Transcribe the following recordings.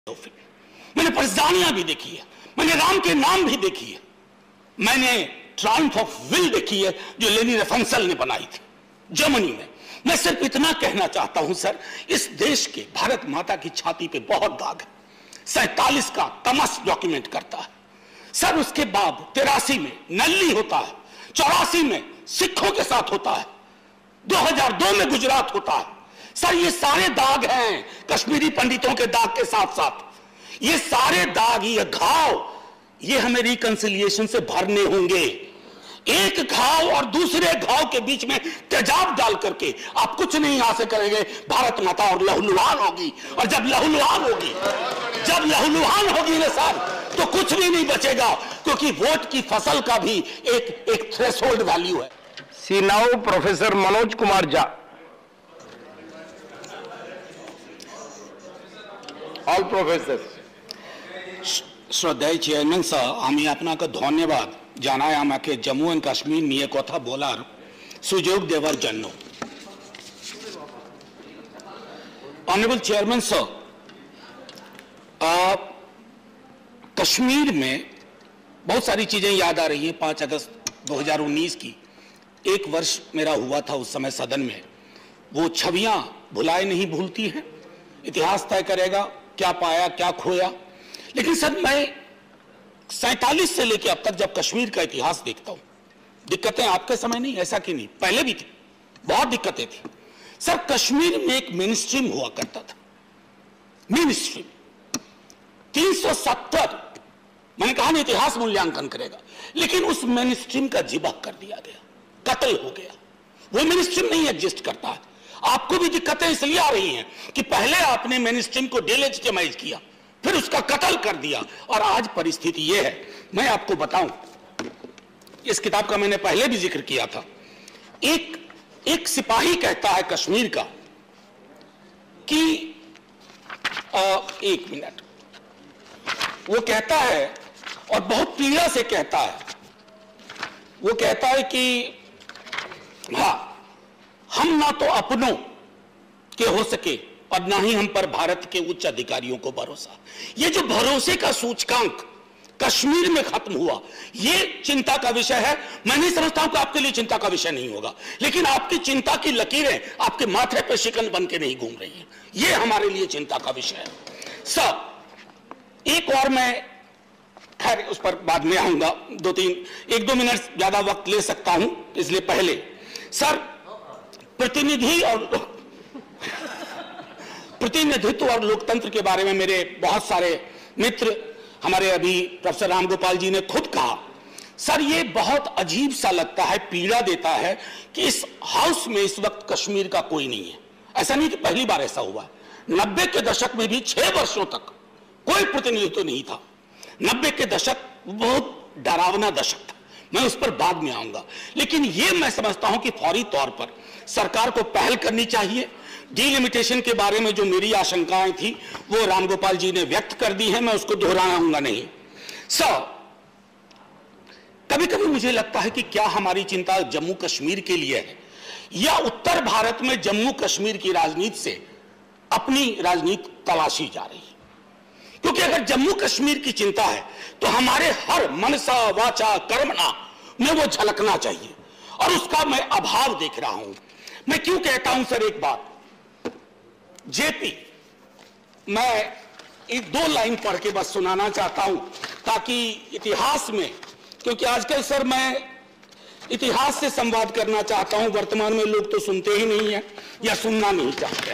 मैंने परेशानियां भी देखी है, मैंने राम के नाम भी देखी है, मैंने ट्रायम्फ ऑफ विल देखी है जो लेनी रेफेंसल ने बनाई थी जर्मनी में। मैं सिर्फ इतना कहना चाहता हूं सर, इस देश के भारत माता की छाती पे बहुत दाग है। 47 का तमस डॉक्यूमेंट करता है सर, उसके बाद 83 में नल्ली होता है, 84 में सिखों के साथ होता है, 2002 में गुजरात होता है सर। ये सारे दाग हैं कश्मीरी पंडितों के दाग के साथ साथ, ये सारे दाग, ये घाव, ये हमें रिकंसिलिएशन से भरने होंगे। एक घाव और दूसरे घाव के बीच में तेजाब डाल करके आप कुछ नहीं हासिल करेंगे। भारत माता और लहूलुहान होगी, और जब लहूलुहान होगी ना सर, तो कुछ भी नहीं बचेगा, क्योंकि वोट की फसल का भी एक थ्रेशोल्ड वैल्यू है। See now professor Manoj Kumar Jha. All professor. শ্রদ্ধায় চেয়ারম্যান স্যার, আমি আপনাকে ধন্যবাদ জানাই আমাকে জম্মু এন্ড কাশ্মীর নিয়ে কথা বলার সুযোগ দেওয়ার জন্য। ऑनरेबल चेयरमैन सर, कश्मीर में बहुत सारी चीजें याद आ रही है। 5 अगस्त 2019 की एक वर्ष मेरा हुआ था उस समय सदन में। वो छवियां भुलाए नहीं भूलती हैं, इतिहास तय करेगा क्या पाया क्या खोया। लेकिन सर, मैं 47 से लेकर अब तक जब कश्मीर का इतिहास देखता हूं, दिक्कतें आपके समय नहीं, ऐसा कि नहीं, पहले भी थी, बहुत दिक्कतें थी सर। कश्मीर में एक मेन स्ट्रीम हुआ करता था, मेन स्ट्रीम 370, मैंने कहा ना इतिहास मूल्यांकन करेगा, लेकिन उस मेन स्ट्रीम का जिबा कर दिया गया, कत्ल हो गया। वो मेन स्ट्रीम नहीं एग्जिस्ट करता है। आपको भी दिक्कतें इसलिए आ रही हैं कि पहले आपने मेन स्ट्रीम को डिलेजिटिमाइज किया, फिर उसका कत्ल कर दिया, और आज परिस्थिति यह है। मैं आपको बताऊं, इस किताब का मैंने पहले भी जिक्र किया था। एक सिपाही कहता है कश्मीर का कि एक मिनट, वो कहता है और बहुत पीड़ा से कहता है, वो कहता है कि हाँ, हम ना तो अपनों के हो सके और ना ही हम पर भारत के उच्च अधिकारियों को भरोसा। ये जो भरोसे का सूचकांक कश्मीर में खत्म हुआ, ये चिंता का विषय है। मैं नहीं समझता हूं कि आपके लिए चिंता का विषय नहीं होगा, लेकिन आपकी चिंता की लकीरें आपके माथे पर शिकन बन के नहीं घूम रही हैं। ये हमारे लिए चिंता का विषय है सर। एक और मैं खैर उस पर बाद में आऊंगा, 1-2 मिनट ज्यादा वक्त ले सकता हूं, इसलिए पहले सर प्रतिनिधित्व और लोकतंत्र के बारे में मेरे बहुत सारे मित्र, हमारे अभी प्रोफेसर रामगोपाल जी ने खुद कहा सर, ये बहुत अजीब सा लगता है, पीड़ा देता है कि इस हाउस में इस वक्त कश्मीर का कोई नहीं है। ऐसा नहीं कि पहली बार ऐसा हुआ है। 90 के दशक में भी 6 वर्षों तक कोई प्रतिनिधित्व नहीं था। 90 के दशक बहुत डरावना दशक था, मैं उस पर बाद में आऊंगा। लेकिन ये मैं समझता हूं कि फौरी तौर पर सरकार को पहल करनी चाहिए। डिलिमिटेशन के बारे में जो मेरी आशंकाएं थी वो रामगोपाल जी ने व्यक्त कर दी है, मैं उसको दोहराऊंगा नहीं सर। कभी कभी मुझे लगता है कि क्या हमारी चिंता जम्मू कश्मीर के लिए है, या उत्तर भारत में जम्मू कश्मीर की राजनीति से अपनी राजनीति तलाशी जा रही है। क्योंकि अगर जम्मू कश्मीर की चिंता है तो हमारे हर मनसा वाचा कर्मणा में वो झलकना चाहिए, और उसका मैं अभाव देख रहा हूं। मैं क्यों कहता हूं सर, एक बात, जेपी, मैं 1-2 लाइन पढ़ के बस सुनाना चाहता हूं ताकि इतिहास में, क्योंकि आजकल सर मैं इतिहास से संवाद करना चाहता हूं, वर्तमान में लोग तो सुनते ही नहीं है या सुनना नहीं चाहते।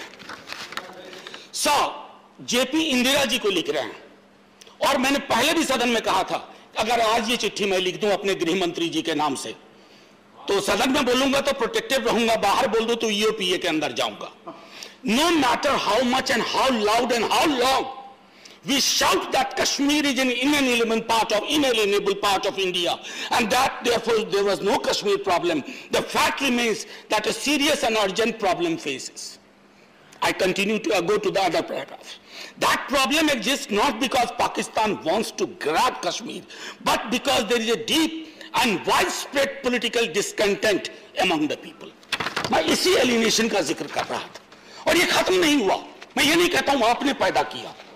जेपी इंदिरा जी को लिख रहे हैं, और मैंने पहले भी सदन में कहा था अगर आज ये चिट्ठी मैं लिख दूं अपने गृह मंत्री जी के नाम से, तो सदन में बोलूंगा तो प्रोटेक्टिव रहूंगा, बाहर बोल दूं तो ईओपीए के अंदर जाऊंगा। No matter how much and how loud and how long we shout that Kashmir is an inalienable part of India, and that therefore there was no Kashmir problem, the fact remains that a serious and urgent problem faces. I continue to go to the other paragraph. That problem exists not because Pakistan wants to grab Kashmir, but because there is a deep and widespread political discontent among the people. मैं इसी alienation का जिक्र कर रहा था, और ये खत्म नहीं हुआ। मैं ये नहीं कहता हूं आपने पैदा किया,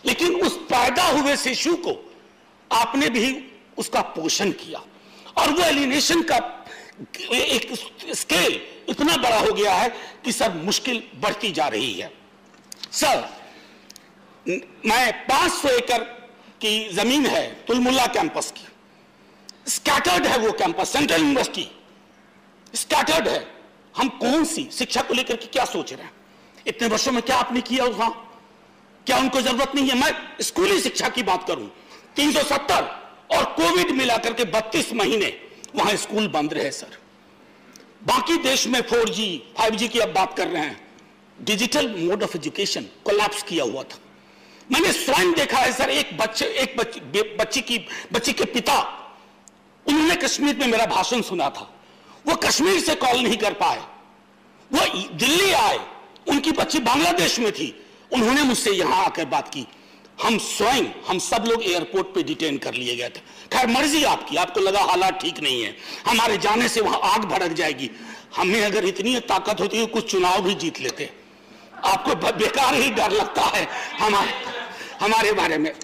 लेकिन उस पैदा हुए शिशु को आपने भी उसका पोषण किया और वो एलिनेशन का एक स्केल इतना बड़ा हो गया है कि सर मुश्किल बढ़ती जा रही है। सर, मैं 500 एकड़ की जमीन है तुलमुल्ला कैंपस की, स्कैटर्ड है वो कैंपस, सेंट्रल यूनिवर्सिटी स्कैटर्ड है। हम कौन सी शिक्षा को लेकर के क्या सोच रहे हैं? इतने वर्षों में क्या आपने किया वहां? क्या उनको जरूरत नहीं है? मैं स्कूली शिक्षा की बात करूं, 370 और कोविड मिलाकर के 32 महीने वहां स्कूल बंद रहे सर। बाकी देश में 4G 5G की अब बात कर रहे हैं, digital mode of education collapse किया हुआ था। मैंने स्वयं देखा है सर, एक बच्ची के पिता, उन्होंने कश्मीर में मेरा भाषण सुना था, वो कश्मीर से कॉल नहीं कर पाए, वो दिल्ली आए, उनकी बच्ची बांग्लादेश में थी, उन्होंने मुझसे यहां आकर बात की। हम स्वयं, हम सब लोग एयरपोर्ट पे डिटेन कर लिए गए थे। खैर मर्जी आपकी, आपको लगा हालात ठीक नहीं है, हमारे जाने से वहां आग भड़क जाएगी। हमें अगर इतनी ताकत होती है कुछ चुनाव भी जीत लेते। आपको बेकार ही डर लगता है हमारे बारे में।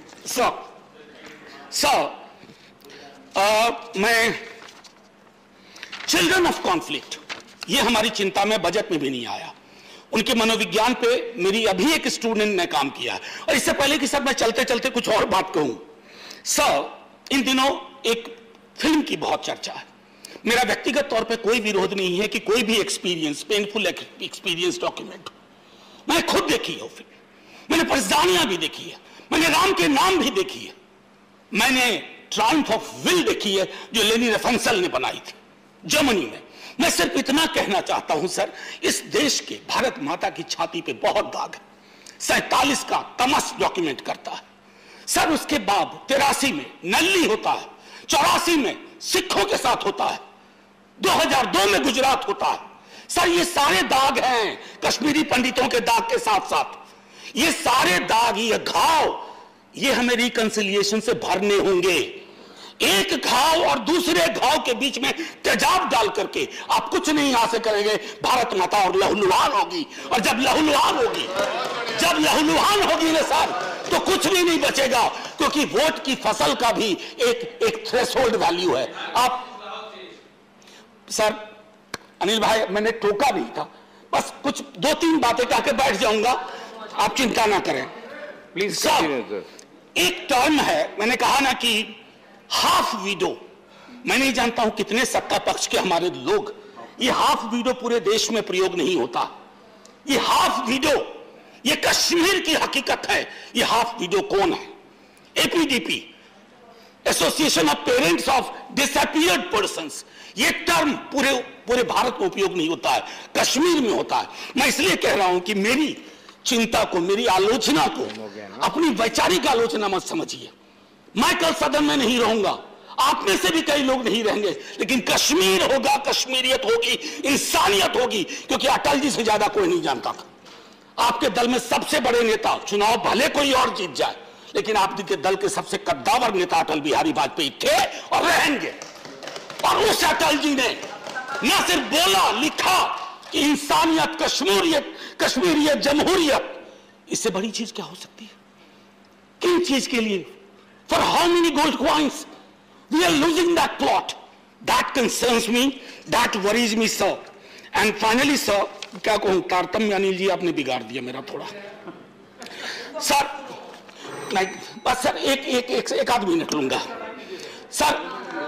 मैं चिल्ड्रन ऑफ कॉन्फ्लिक्ट, ये हमारी चिंता में बजट में भी नहीं आया। उनके मनोविज्ञान पे मेरी अभी एक स्टूडेंट ने काम किया है। और इससे पहले कि सर मैं चलते चलते कुछ और बात कहूं, सर इन दिनों एक फिल्म की बहुत चर्चा है। मेरा व्यक्तिगत तौर पे कोई विरोध नहीं है कि कोई भी एक्सपीरियंस, पेनफुल एक्सपीरियंस डॉक्यूमेंट। मैंने खुद देखी है वो फिल्म, मैंने परजानियां भी देखी है, मैंने राम के नाम भी देखी है, मैंने ट्रायम्फ ऑफ विल देखी है जो लेनी रेफेंसल ने बनाई थी जर्मनी में। मैं सिर्फ इतना कहना चाहता हूं सर, इस देश के भारत माता की छाती पे बहुत दाग है। 47 का तमस डॉक्यूमेंट करता है सर, उसके बाद 83 में नल्ली होता है, 84 में सिखों के साथ होता है, 2002 में गुजरात होता है। सर ये सारे दाग हैं, कश्मीरी पंडितों के दाग के साथ साथ ये सारे दाग, ये घाव, ये हमें रिकंसिलिएशन से भरने होंगे। एक घाव और दूसरे घाव के बीच में तेजाब डाल करके आप कुछ नहीं हासिल करेंगे। भारत माता और लहूलुहान होगी, और जब लहूलुहान होगी ना सर, तो कुछ भी नहीं बचेगा, क्योंकि वोट की फसल का भी एक थ्रेशोल्ड वैल्यू है। आप सर, अनिल भाई मैंने टोका नहीं था, बस कुछ 2-3 बातें कहकर बैठ जाऊंगा, आप चिंता ना करें प्लीज सर। एक टर्म है, मैंने कहा ना कि हाफ विडो, मैं नहीं जानता हूं कितने सत्ता पक्ष के हमारे लोग, ये हाफ विडो पूरे देश में प्रयोग नहीं होता। ये हाफ विडो, ये कश्मीर की हकीकत है। ये हाफ विडो कौन है? APDP, association of parents of disappeared persons. ये टर्म पूरे भारत में उपयोग नहीं होता है, कश्मीर में होता है। मैं इसलिए कह रहा हूं कि मेरी चिंता को, मेरी आलोचना को अपनी वैचारिक आलोचना मत समझिए। मैं कल सदन में नहीं रहूंगा, आप में से भी कई लोग नहीं रहेंगे, लेकिन कश्मीर होगा, कश्मीरियत होगी, इंसानियत होगी, क्योंकि अटल जी से ज्यादा कोई नहीं जानता था। आपके दल में सबसे बड़े नेता, चुनाव भले कोई और जीत जाए, लेकिन आपके दल के सबसे कद्दावर नेता अटल बिहारी वाजपेयी थे और रहेंगे। और उस अटल जी ने न सिर्फ बोला, लिखा कि इंसानियत, कश्मीरियत, जमहूरियत, इससे बड़ी चीज क्या हो सकती है? किन चीज के लिए? For how many gold coins? We are losing that plot. That concerns me. That worries me, sir. And finally, sir, क्या कहूं, तारतम्य अनिल जी आपने बिगाड़ दिया मेरा थोड़ा। सर, नहीं, बस सर एक आध मिनट लूंगा। सर,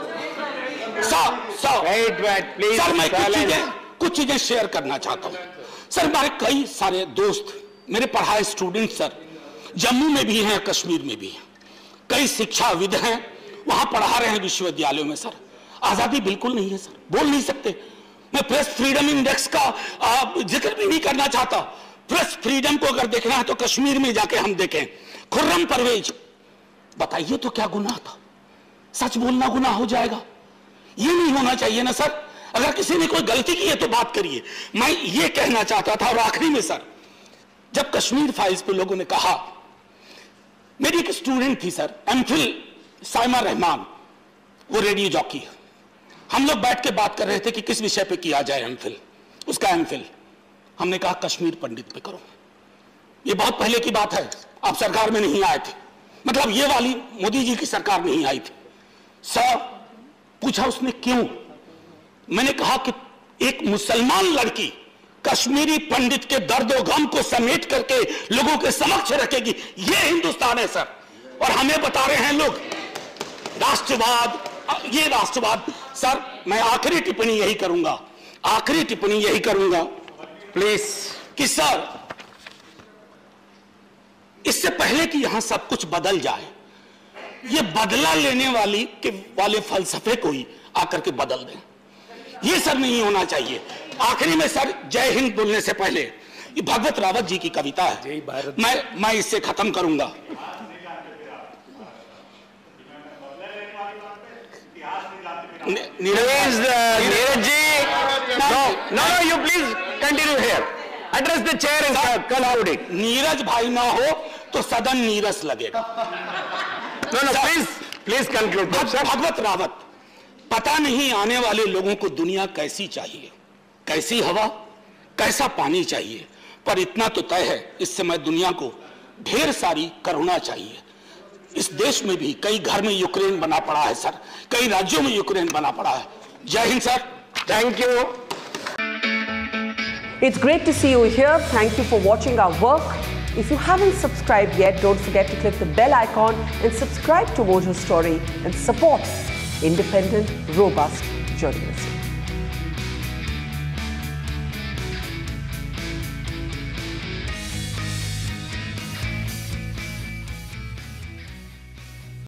मैं कुछ चीजें शेयर करना चाहता हूं। सर, हमारे कई सारे दोस्त, मेरे पढ़ाए स्टूडेंट सर, जम्मू में भी हैं, कश्मीर में भी हैं, कई शिक्षाविद हैं, वहां पढ़ा रहे हैं विश्वविद्यालयों में। सर, आजादी बिल्कुल नहीं है सर, बोल नहीं सकते। मैं प्रेस फ्रीडम इंडेक्स का जिक्र भी नहीं करना चाहता। प्रेस फ्रीडम को अगर देखना है तो कश्मीर में जाके हम देखें। खुर्रम परवेज, बताइए तो क्या गुनाह था? सच बोलना गुनाह हो जाएगा? ये नहीं होना चाहिए ना सर। अगर किसी ने कोई गलती की है तो बात करिए। मैं ये कहना चाहता था। और आखिरी में सर, जब कश्मीर फाइल्स पे लोगों ने कहा, मेरी एक स्टूडेंट थी सर, एमफिल साइमा रहमान, वो रेडियो जॉकी है। हम लोग बैठ के बात कर रहे थे कि किस विषय पे किया जाए एमफिल, उसका एमफिल। हमने कहा कश्मीर पंडित पे करो। ये बहुत पहले की बात है, आप सरकार में नहीं आए थे, मतलब ये वाली मोदी जी की सरकार नहीं आई थी। सर, पूछा उसने क्यों? मैंने कहा कि एक मुसलमान लड़की कश्मीरी पंडित के दर्द और गम को समेट करके लोगों के समक्ष रखेगी, ये हिंदुस्तान है सर। और हमें बता रहे हैं लोग राष्ट्रवाद, ये राष्ट्रवाद। सर, मैं आखिरी टिप्पणी यही करूंगा, प्लीज, कि सर इससे पहले कि यहां सब कुछ बदल जाए, ये बदला लेने वाले फलसफे को ही आकर के बदल दें, ये सर नहीं होना चाहिए। आखिरी में सर, जय हिंद बोलने से पहले, ये भगवत रावत जी की कविता है, मैं इससे खत्म करूंगा। Neeraj ji, no, you please continue here. Address the chair and conclude it. Neeraj भाई ना हो तो सदन नीरस लगेगा। No, please conclude. भगवत रावत, पता नहीं आने वाले लोगों को दुनिया कैसी चाहिए, कैसी हवा, कैसा पानी चाहिए, पर इतना तो तय है इस समय दुनिया को ढेर सारी करुणा चाहिए। इस देश में भी कई घर में यूक्रेन बना पड़ा है सर, कई राज्यों में यूक्रेन बना पड़ा है। जय Hind sir, thank you. It's great to see you here. Thank you for watching our work. If you haven't subscribed yet, don't forget to click the bell icon and subscribe to Mojo Story and support independent, robust journalism.